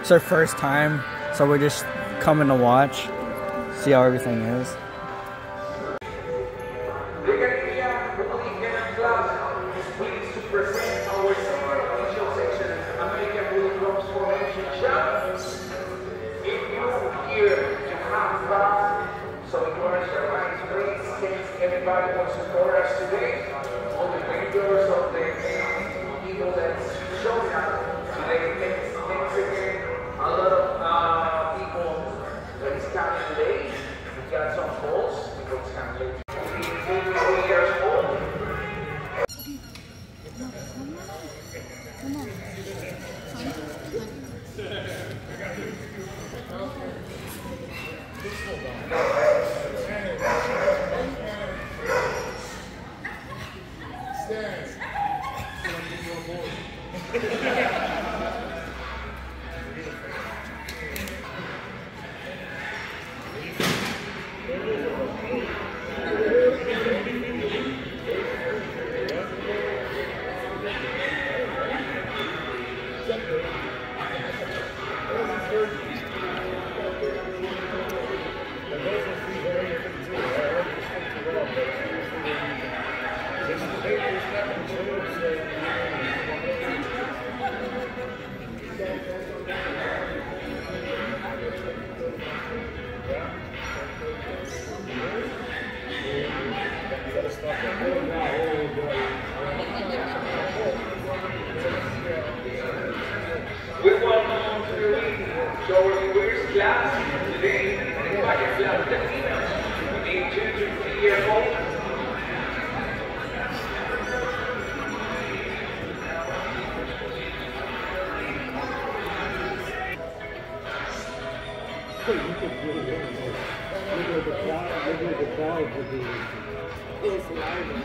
It's our first time, so we're just coming to watch, see how everything is. Everybody wants to support us today on the windows of the people that's showing up today. Thanks again. A lot of people that is coming today. We got some calls. People is coming late. 3 years old. We want to show our viewers class today and invite class Latinos between 2 to 3 years old. The crowd would be lively.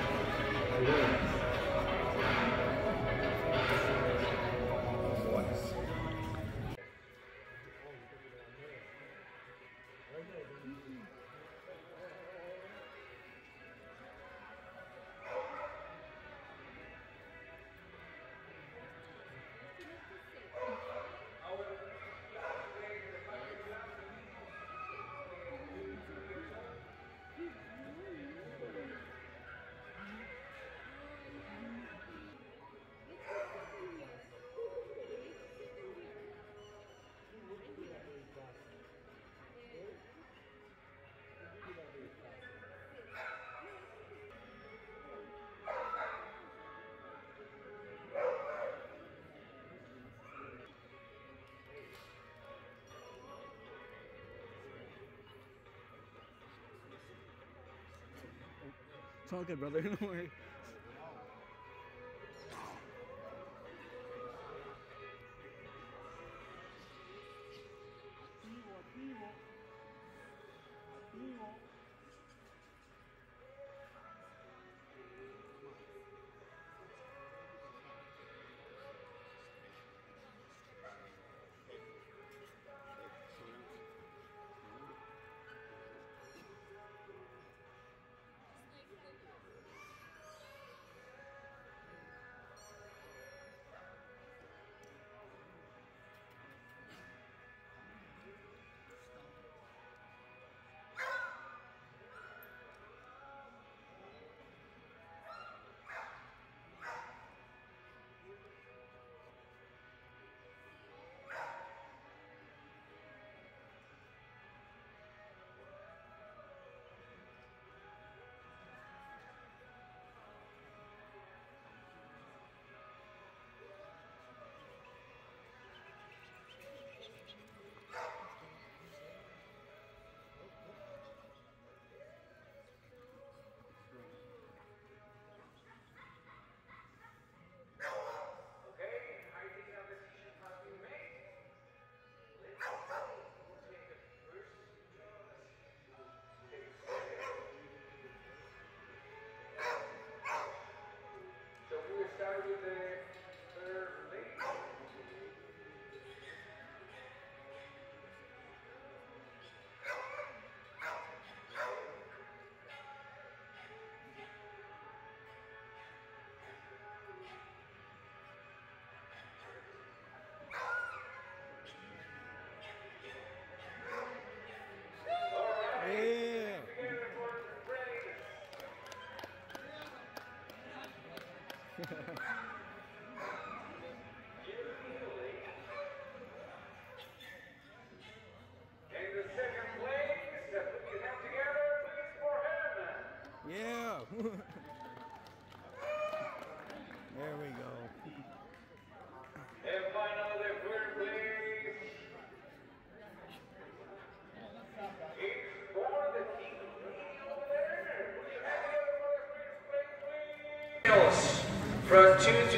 It's all good, brother. Don't worry.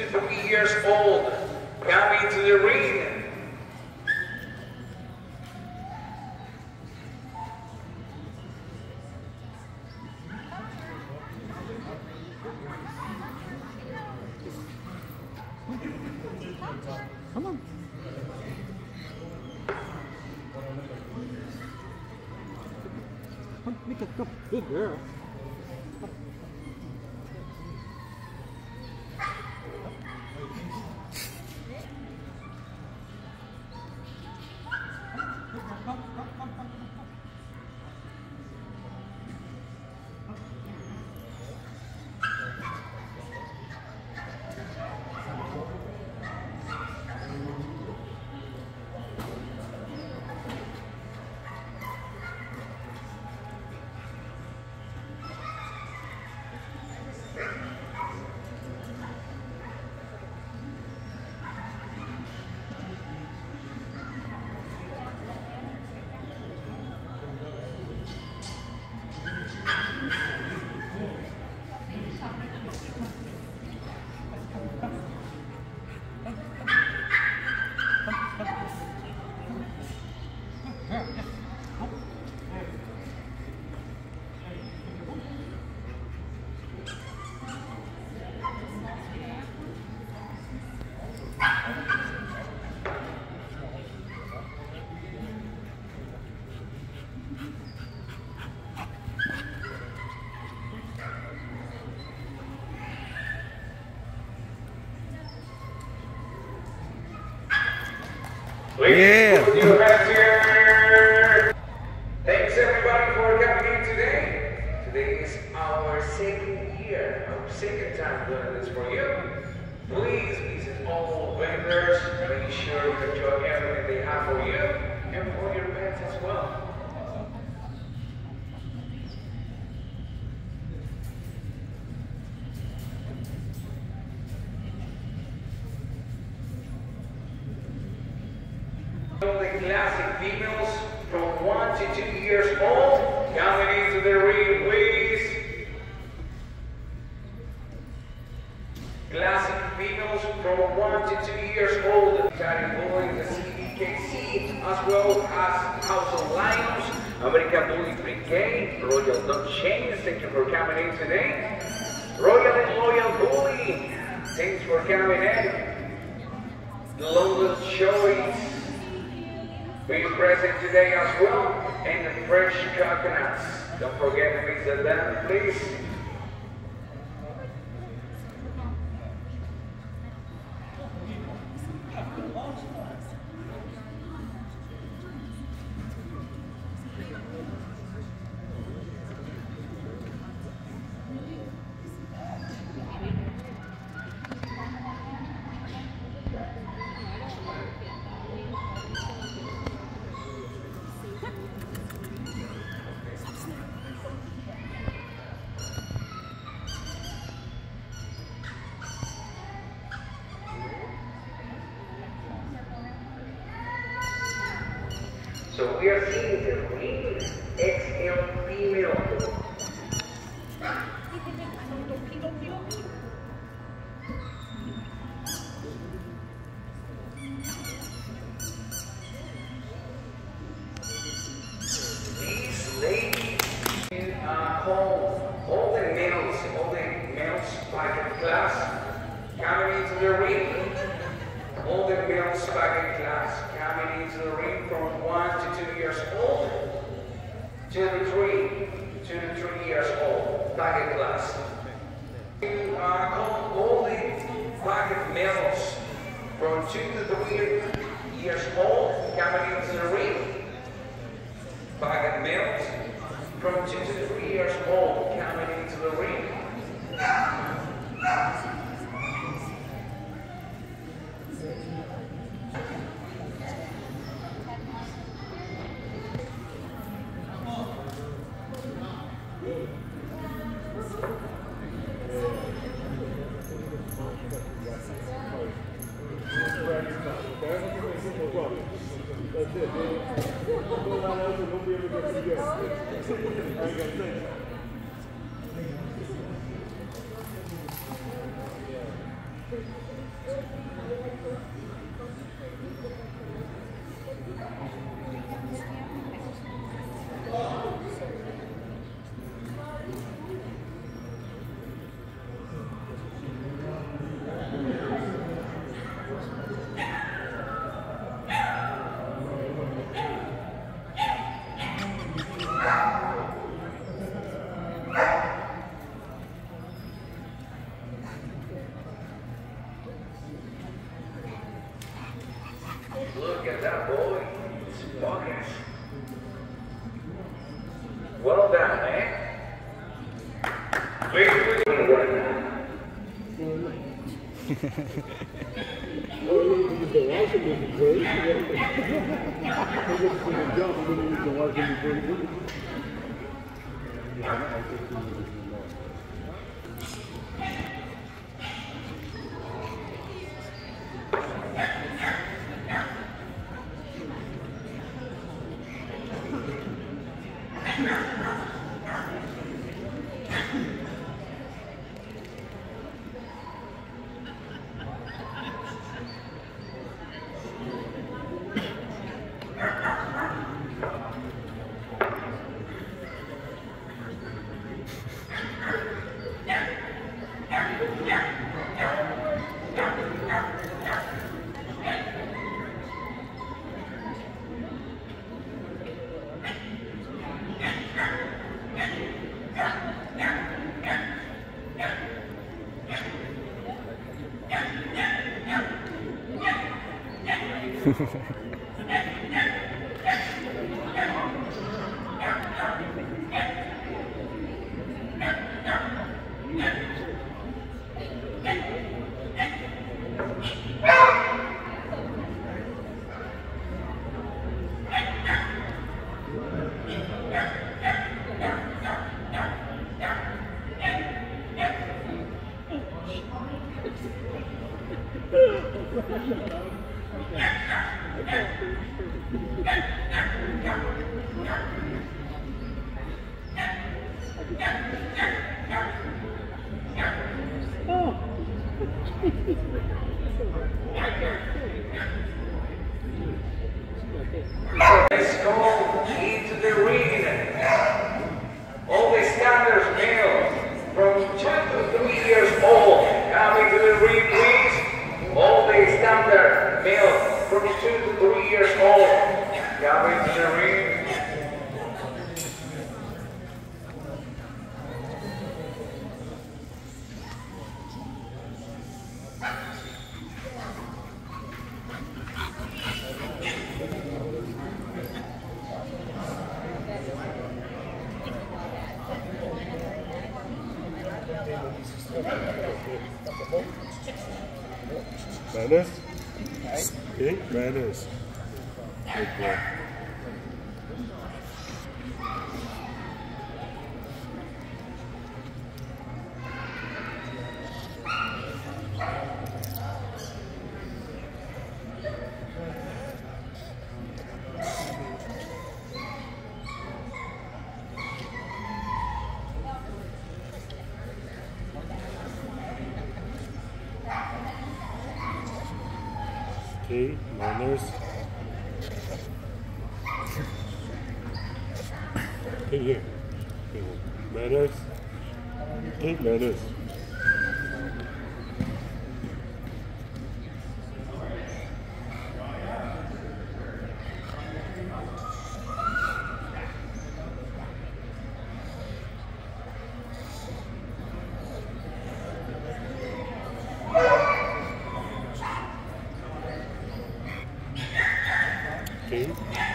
to 3 years old, coming to the ring. Come on. Come, Mika, come. Good girl. Yeah. Put your hands here. Thanks everybody for coming in today. Today is our second year, our second time doing this for you. Please visit all vendors. Make sure you enjoy everything they have for you and for your pets as well. The classic females from 1 to 2 years old coming into the ring, please. Classic females from 1 to 2 years old carrying bullying the CBKC as well as House of Lions, American Bully Brigade, Royal Dog Chains. Thank you for coming in today. Royal and Loyal Bully, thanks for coming in. The London Choice being present today as well, and the fresh coconuts. Don't forget to visit them, please. So we are seeing the Ring XL female. These ladies call all the males packet class coming into the ring. All the males packet class coming into the ring from 1 to 2 years old to 3 years old packet class. Call all the packet males from 2 to 3 years old coming into the ring. Packet males from 2 to 3 years old coming into the ring. Yeah. Look at that boy. It's walking. Well done, man. Wait, right now. Let's go into the arena. All the standards male from 2 to 3 years old. Coming to the ring, please. All the standard male from 2 to 3 years old. Coming to the ring. Manners? Okay, manners. Good boy. Okay, manners. Okay, here. Okay, manners. Okay, manners. Okay.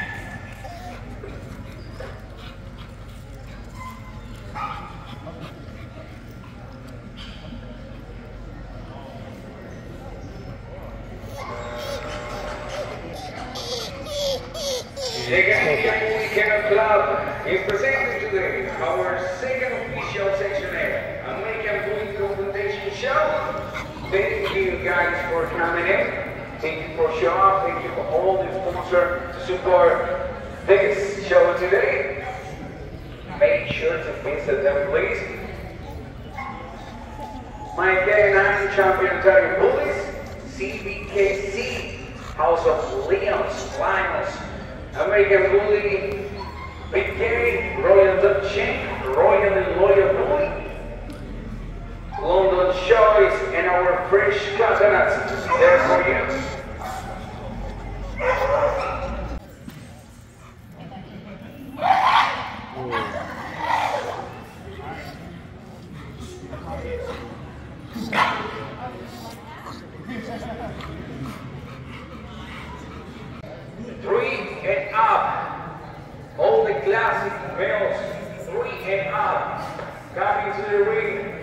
Second Weekend Club is presenting today our second official Section A American Bully Confrontation show. Thank you guys for coming in. Thank you for showing up. Thank you for all the sponsors to support this show today. Make sure to visit them, please. My K9 Champion Tiger Bullies, CBKC, House of Lions, American Bully, Big K, Royal Dutch Champ, Royal and Loyal Boy, London Choice, and our fresh coconuts there for you. Three and up. All the classic males, 3 and up. Coming to the ring.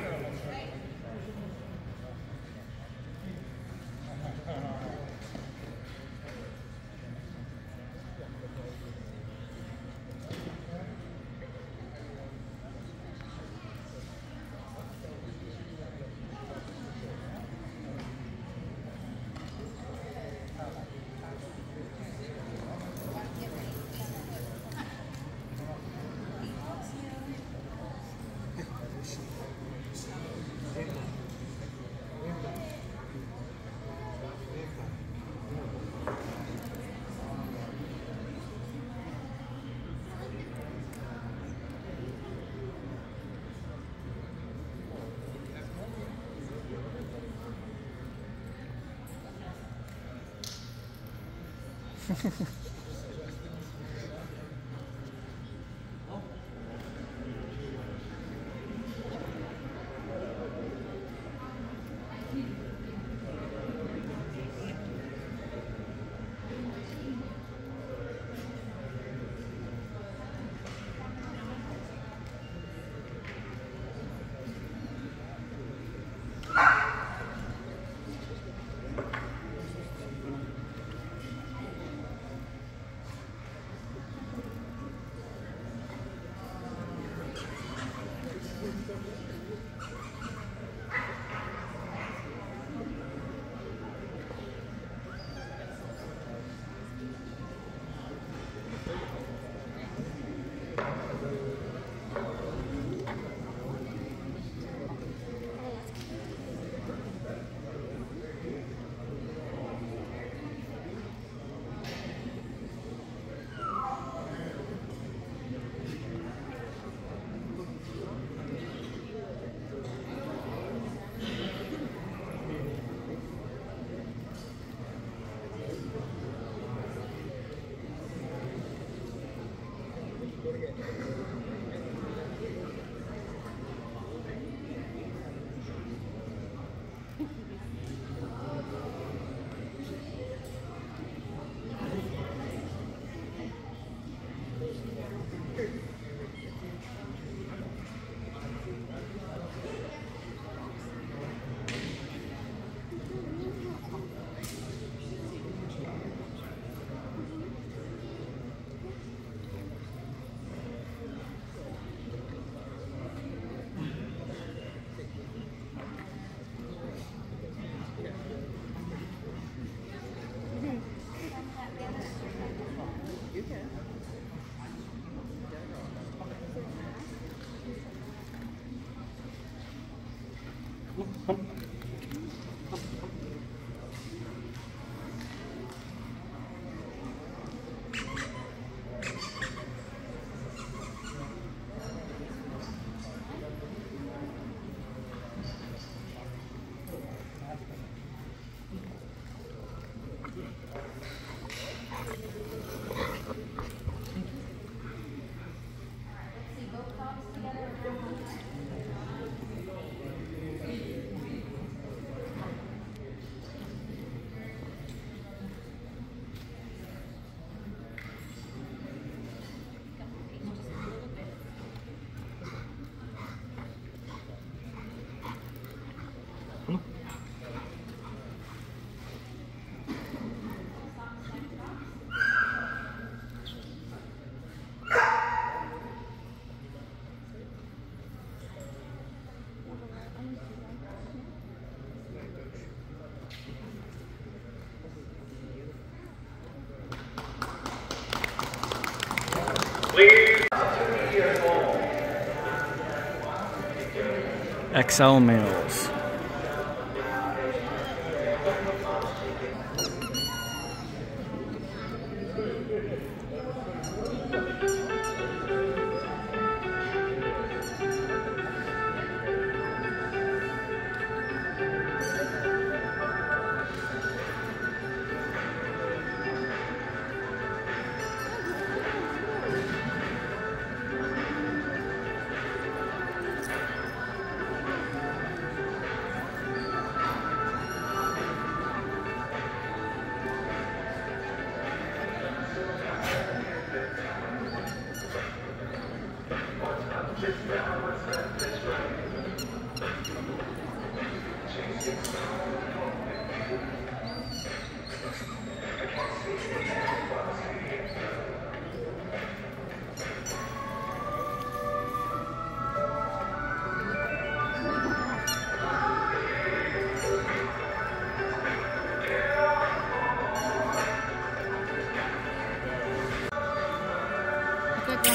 XL males.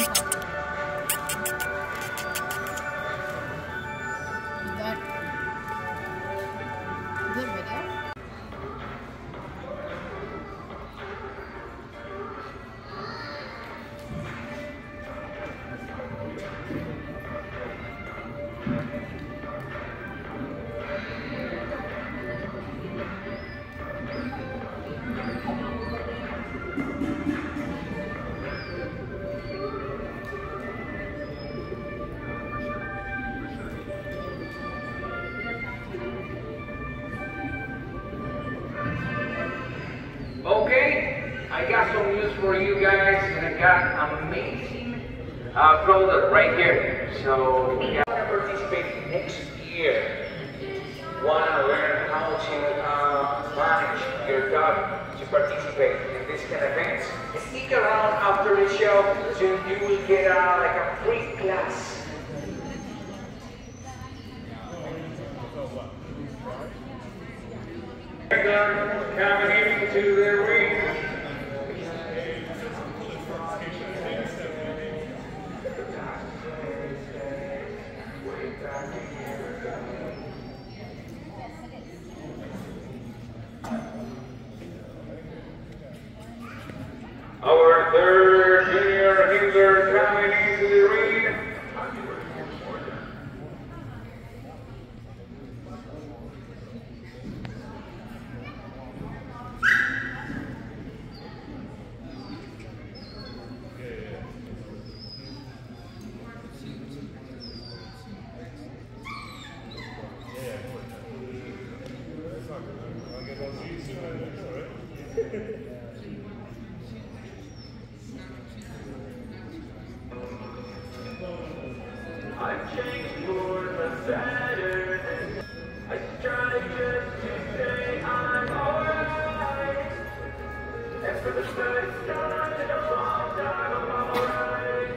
Okay, I got some news for you guys, and I got amazing product right here. So if you want to participate next year, want to learn how to manage your dog to participate in this kind of events, stick around after the show, so you will get like a free class. Coming into the ring. Our third junior handler coming into the ring. I've changed for the better. I try just to say I'm alright. And for the first time in a long time, I'm alright.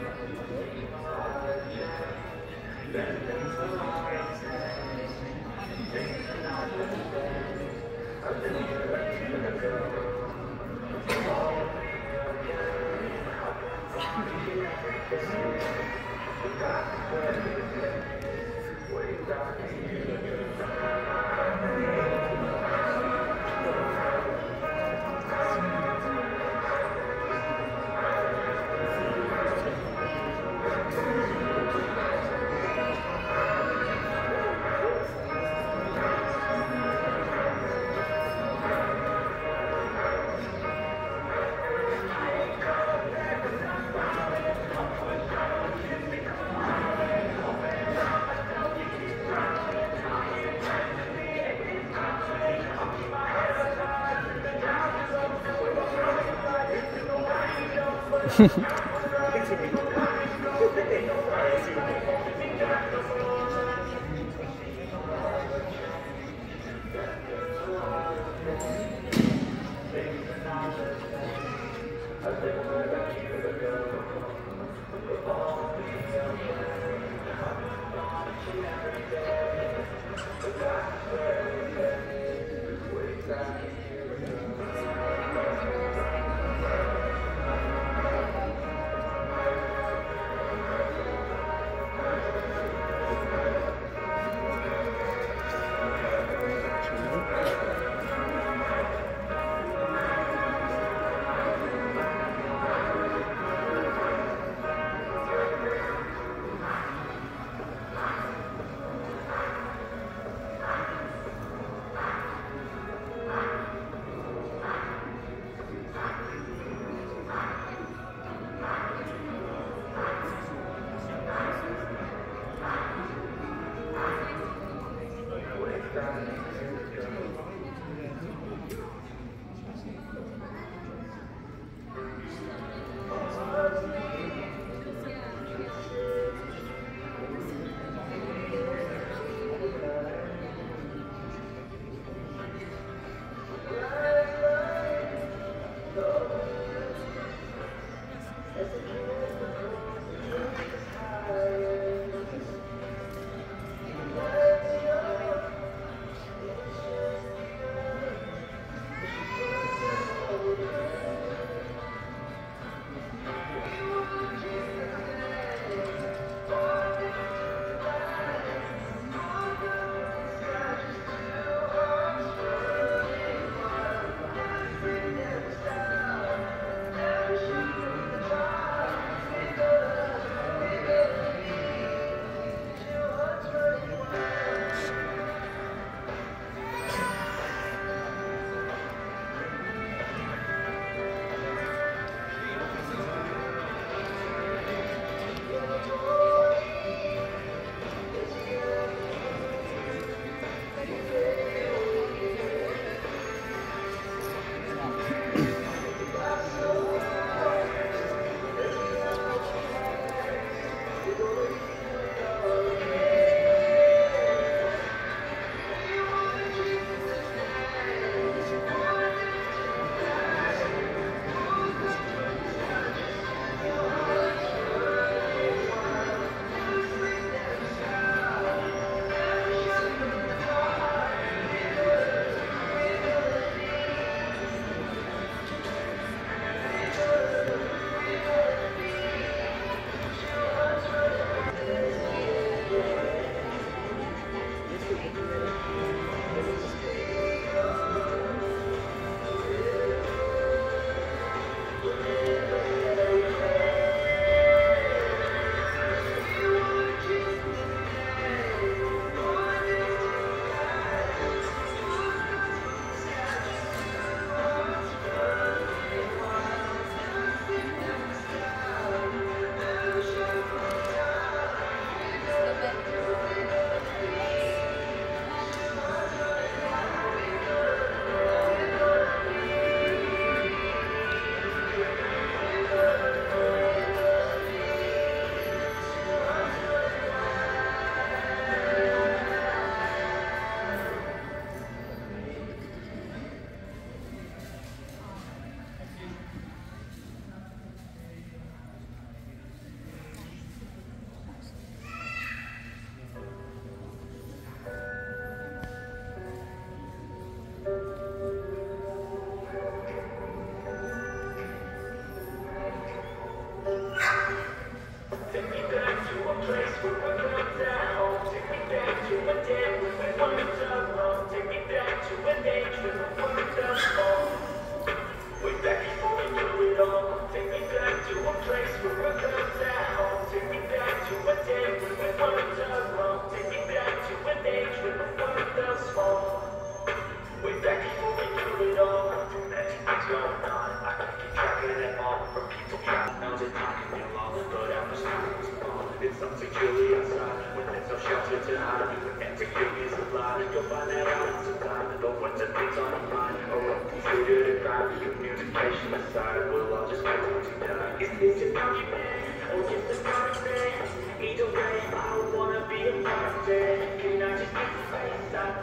shelter to hide. And to give me some light, you'll find that out in some time. The ones that things on the mind. Or consider the crime, communication aside. We'll all just wait till we die. Is this an argument? Or just a comment? Either way, I don't wanna be a part of it. Can I just get the face out?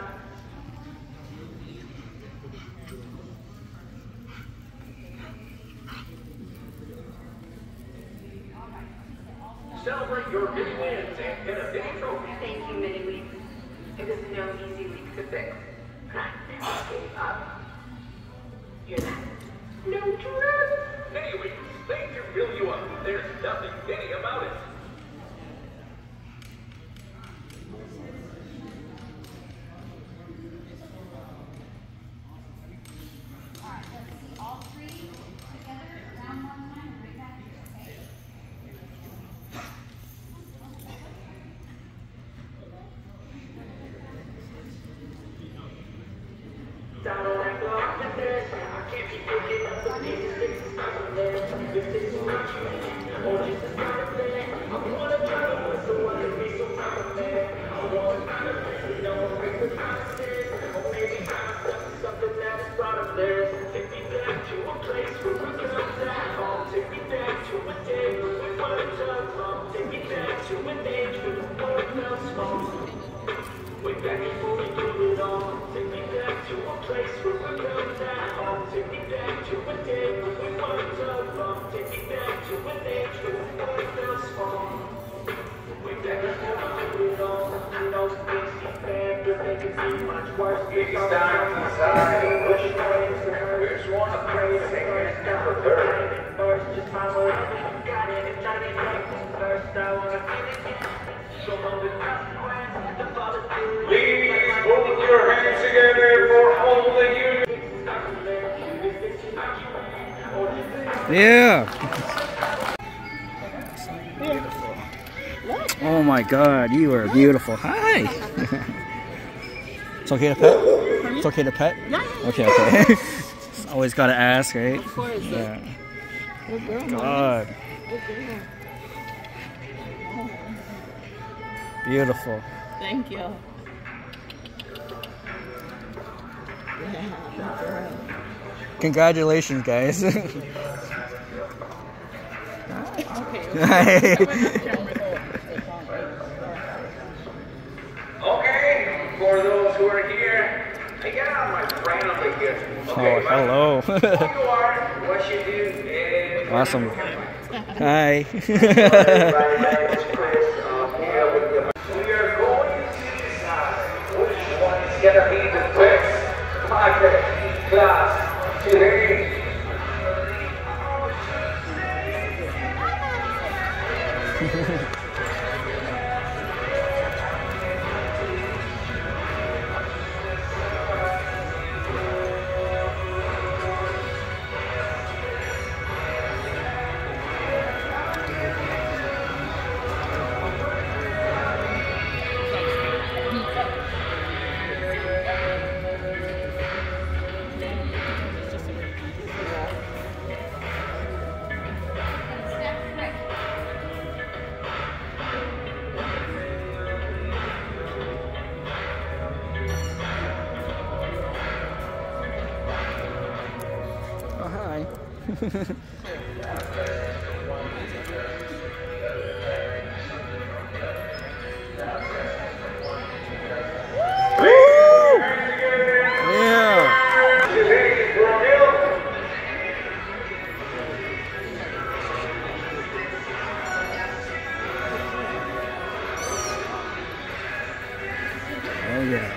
Celebrate your mini wins and get a mini trophy. Thank you, Mini Week. It was no easy week to fix. I gave up. You're not. No trip. Anyway, they can fill you up. There's nothing penny about it. All three together around one time, right back here, okay? Down on that block, I can't be picking up the pieces. This is not there. This is not you. Or this is not a thing. I wanna try to win someone to be so proud of me. I wanna try to win, no one breaks the promises. Or maybe try to step to something that is proud of theirs. Take me back to a place where we could have that home. Take me back to a day when we weren't tough. Take me back to an age when the world felt small. Way back before we knew it all. Take me back to a place where we felt at home. Take me back to a day when we weren't tough. Take me back to an age when the world felt small. Way back before we knew it all. And those things seem bad, but they can seem much worse. It's time to decide which ways to hurt. Which one to praise first? Down the third. First, just find whatever you got it and try to make it first. I wanna feel it again. Show them the consequence, the politics. Please put your hands together for all the units. Yeah. Oh my God, you are beautiful. Hi. It's okay to pet? It's okay to pet? Okay, okay. Always gotta ask, right? Of course. Yeah. Good girl, Mom. God, Good girl. beautiful. Thank you. Yeah, good girl. Congratulations, guys. Okay. Okay, for those who are here, I got my friendly here. Okay, Oh, hello. who you are, what you do, and Awesome. Hi. Everybody, my name is Chris. Here with you. We are going to decide which one is gonna be the best market class today. Oh, hi. Yeah. Today's Brazil. Oh, yeah.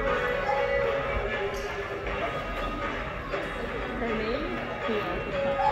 Her name? Yeah.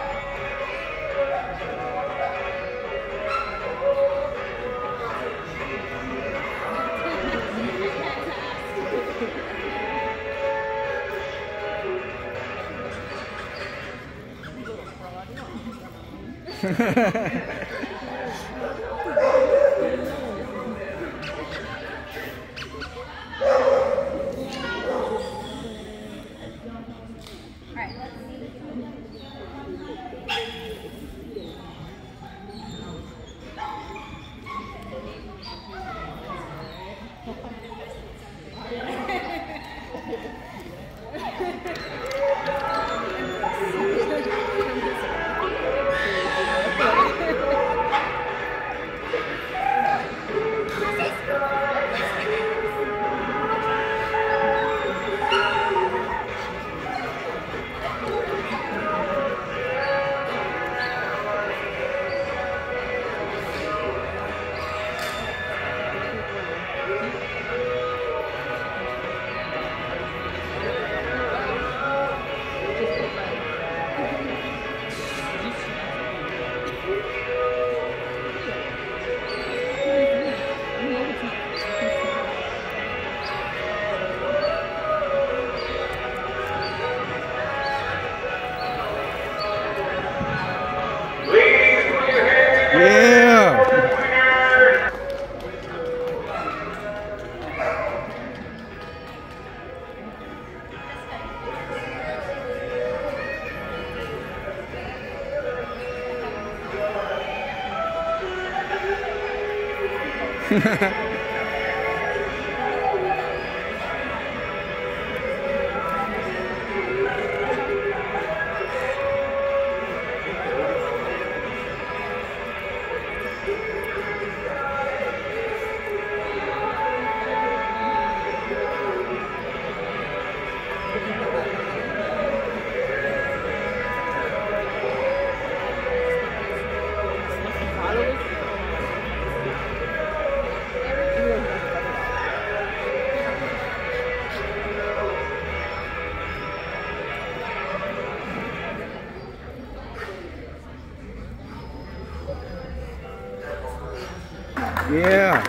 Yeah. Yeah.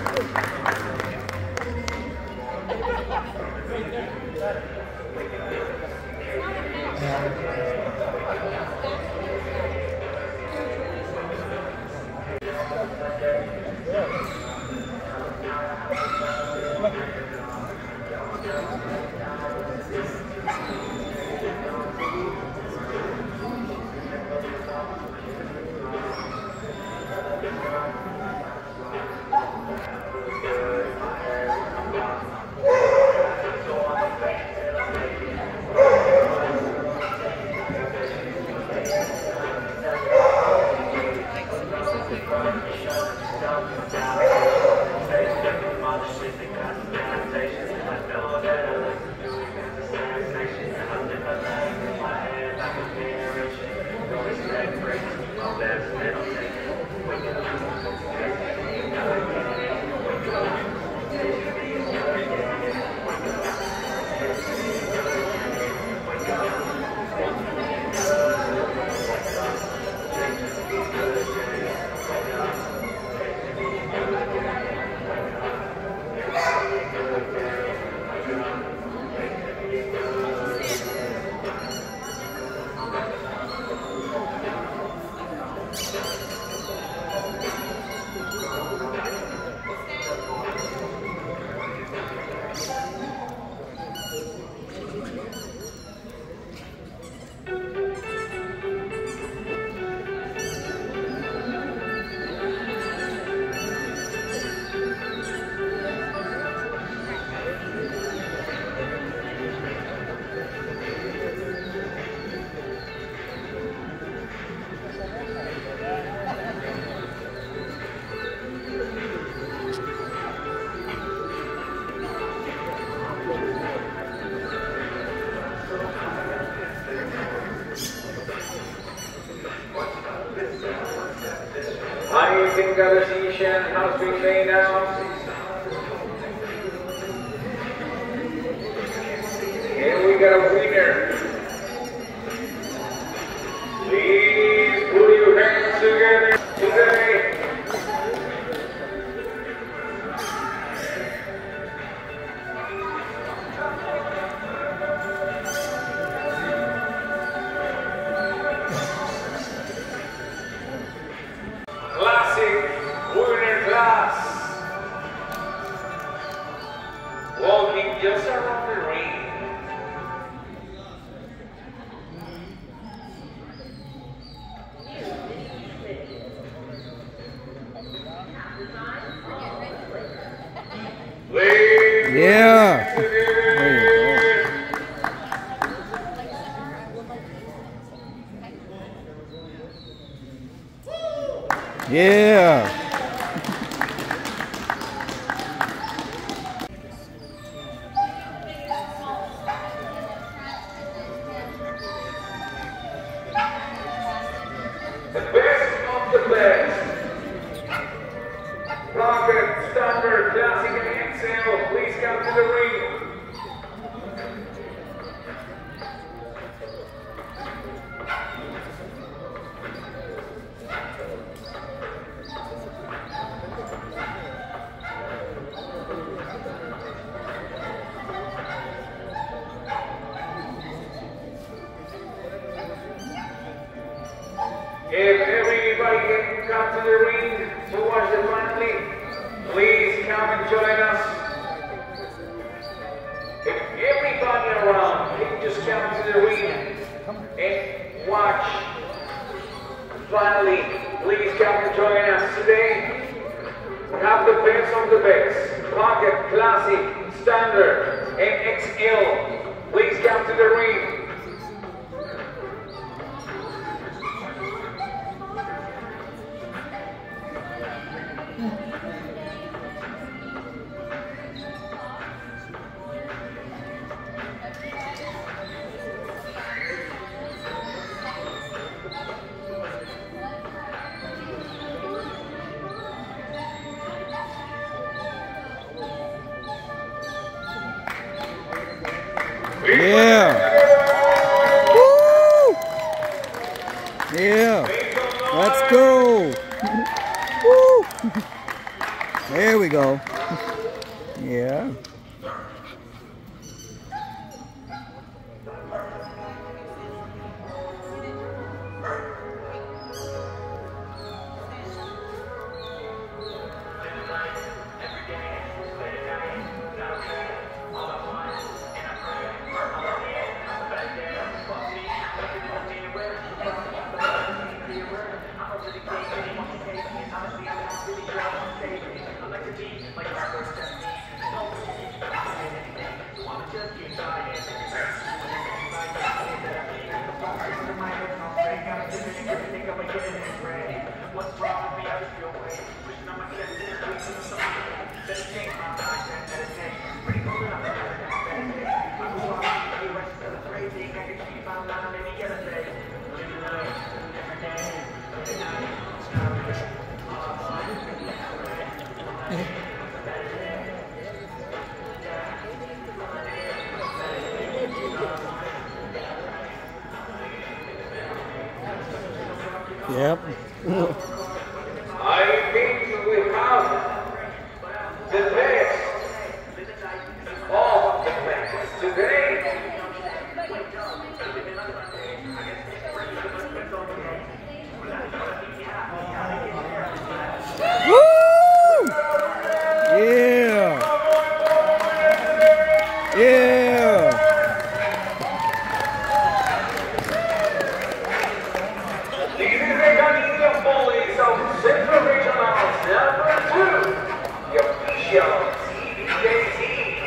Congratulations has been laid out. And we got a winner. Please put your hands together today. just around the ring. Yeah. There you go. Yeah. The best of the best. Rocket, Standard, Classic, and XL, please come to the ring. If everybody can come to the ring to watch the finale, please come and join us. If everybody around can just come to the ring and watch the finale, please come and join us today. We have the best of the best, Pocket, Classic, Standard, and XL. Please come to the ring. Yeah. Woo! Yeah. Let's go. Woo! There we go. Yeah. Yep. I think we have the best of the best today. Woo! Yeah. Yeah. This is the Canadian Police of Central Regional number 2, the official CBJC.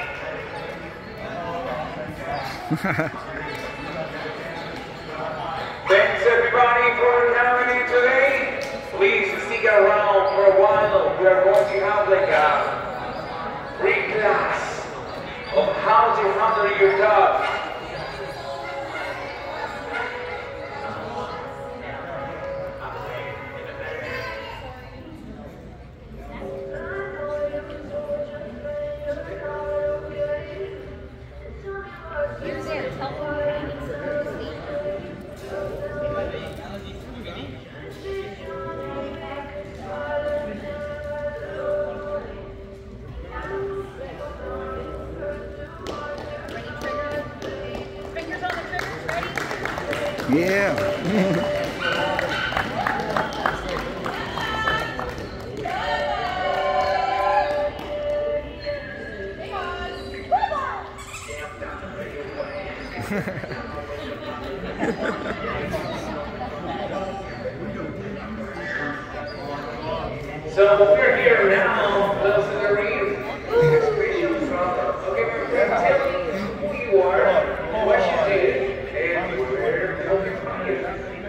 Thanks everybody for coming in today. Please stick around for a while. We are going to have like a free class of how to handle your dog. Yeah. So we're here now, those in the read. Okay, tell me who you are, what you did, and where to find you.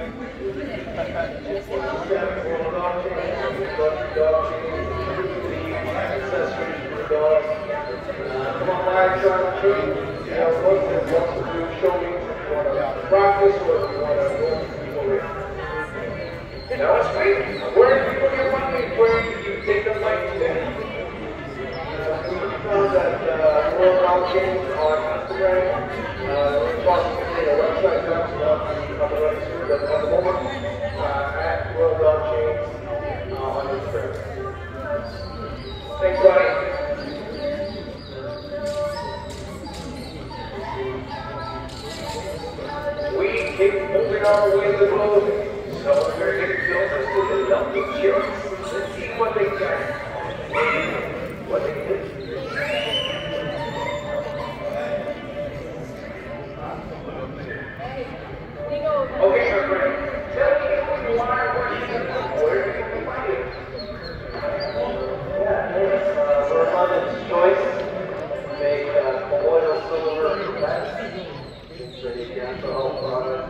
Accessories for dogs. Come on by, try to treat. You know, look and want to do show me if you want to practice or if you want to go people in. Now it's great. Where do people get money? Where do you take the money today? We found that World Dog Chains on Instagram. Possibly a website comes up on the registry, but at the moment, at World Dog Chains on Instagram. Thanks, buddy. We keep moving our way to closing. So we're going to go to the Lucky Chicks and see what they got. What they did. Okay, my friend. Tell me who you are, what you do, where you can find it. Yeah, we're Abundance Choice. Make colloidal silver pets. Ready to get the whole product.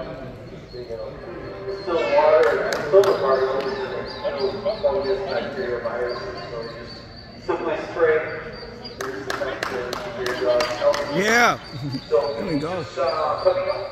Still water and silver particles fungus, bacteria, viruses, so just simply spray your bacteria for your dog's health. Yeah. So there we go. coming up